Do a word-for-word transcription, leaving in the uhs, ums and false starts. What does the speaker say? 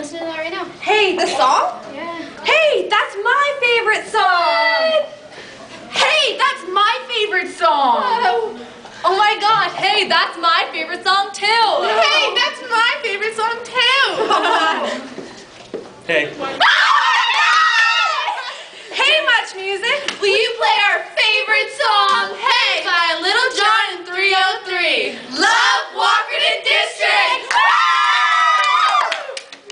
listening to that right now. Hey, the song? Yeah. Hey, that's my favorite song! Hey, that's my favorite song! Oh. Oh my gosh, hey, that's my favorite song too! Hey, that's my favorite song too! Hey.